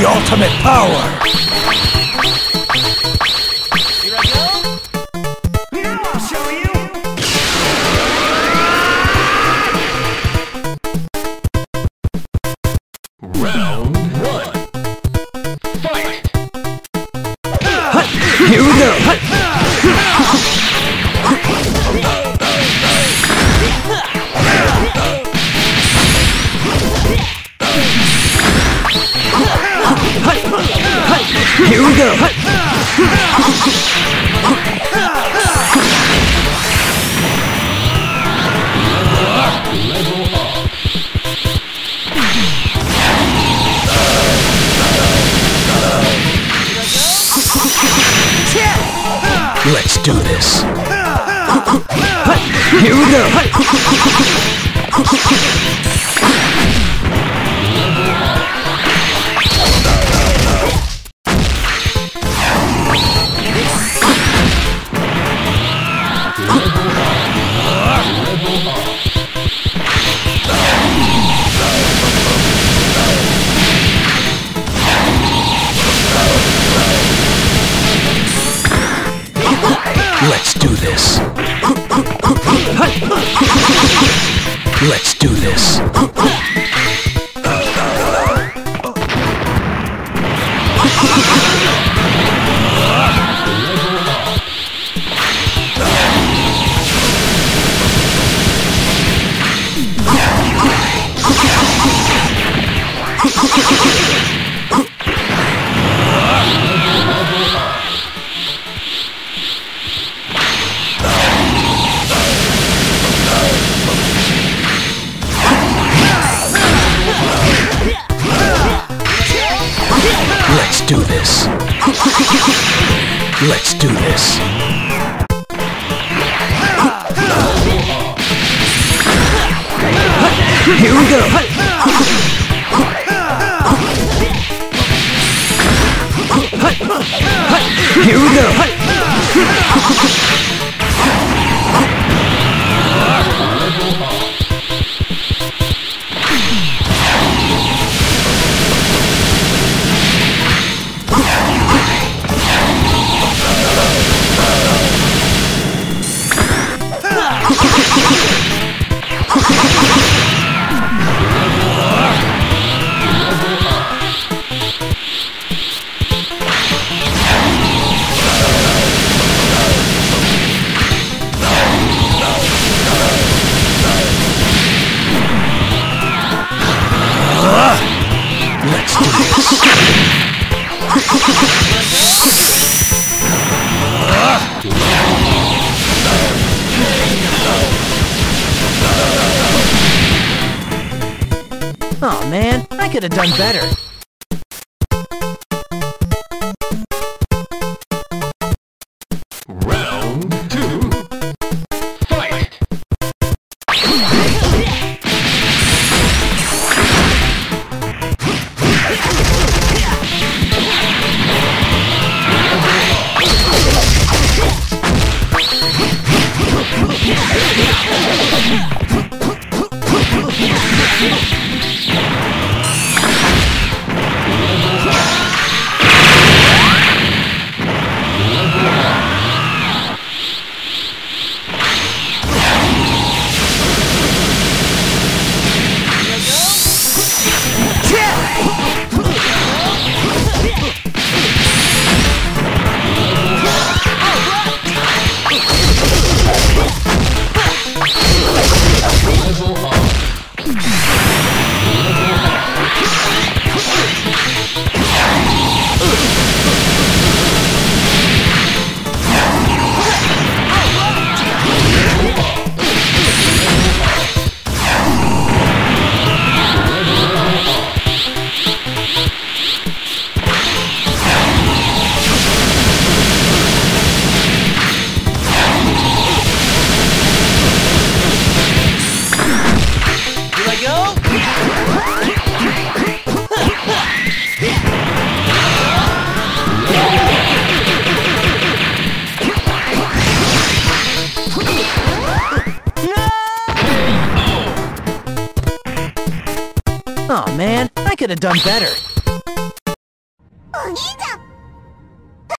ultimate power! Here I go! Now I'll show you! Round 1. Fight! Here we go! Here we go! Let's do this. Here we go. Let's do this. Let's do this. Let's do this. Let's do this. Here we go. Here we go. Let's do this. Oh man, I could have done better. Round 2. Fight! Oh man, I could have done better. お兄ちゃん